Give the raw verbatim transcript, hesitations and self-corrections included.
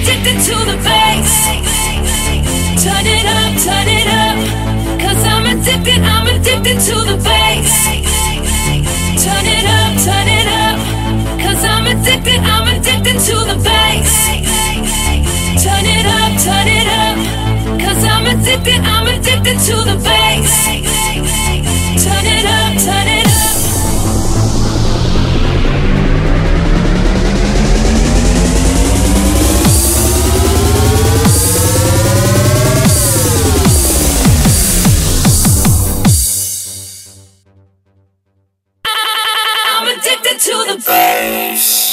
addicted to the bass. Turn it up, turn it up, cause I'm addicted, I'm addicted to the bass. Turn it up, turn it up, cause I'm addicted, I'm addicted to the bass. Turn it up, turn it up, cause I'm addicted, I'm addicted to the bass. Turn it up, turn it up. I'm addicted to the bass.